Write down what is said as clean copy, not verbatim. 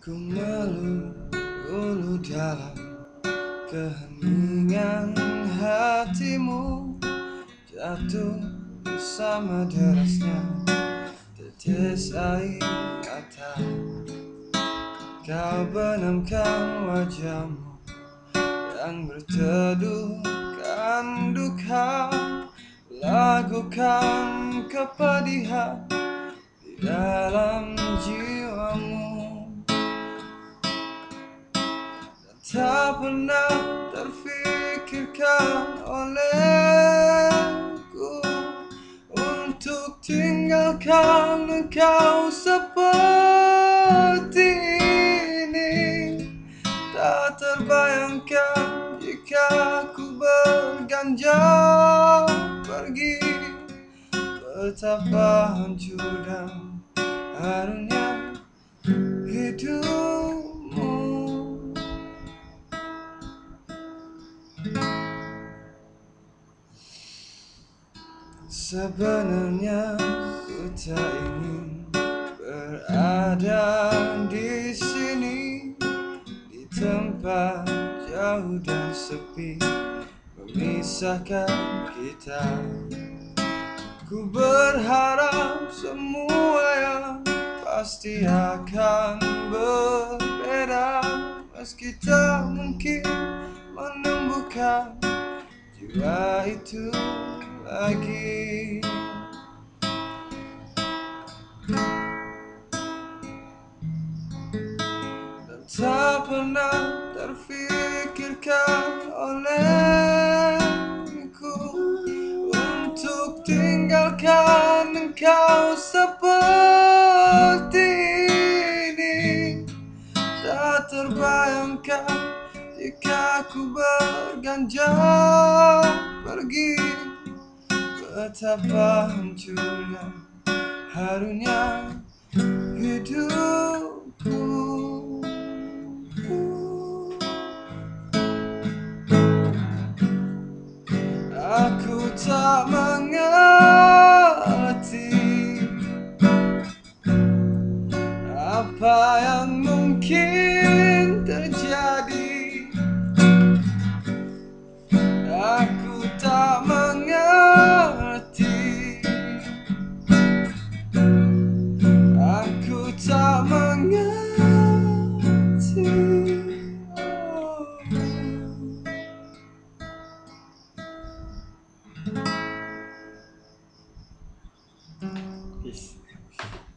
Ku melulu dalam keheningan hatimu, jatuh bersama derasnya tetes air mata. Kau benamkan wajahmu yang berteduhkan duka, lakukan kepedihan di dalam jiwamu. Tak pernah terfikirkan olehku untuk tinggalkan engkau seperti ini. Tak terbayangkan jika ku berganjal pergi, betapa hancur dan harunya hidupmu. Sebenarnya ku tak ingin berada di sini, di tempat jauh dan sepi memisahkan kita. Ku berharap semua yang pasti akan berbeda, meski tak mungkin menumbuhkan jiwa itu lagi. Dan tak pernah terfikirkan olehku untuk tinggalkan engkau seperti ini. Tak terbayangkan jika ku berganjal pergi, betapa hancurnya harunya hidupku. Aku tak mengerti apa yang mungkin terjadi. Aku tak mengerti. Aku tak mengerti. Peace.